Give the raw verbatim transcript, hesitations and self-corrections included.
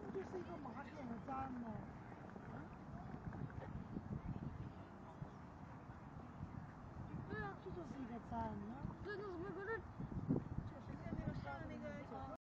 不就是一个马场的站吗？对啊，这就是一个站。